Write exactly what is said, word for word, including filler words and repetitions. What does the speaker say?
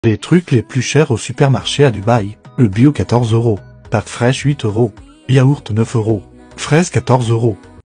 Les trucs les plus chers au supermarché à Dubaï. Le bio quatorze euros. Pâtes fraîches huit euros. Yaourt neuf euros. Fraises quatorze euros.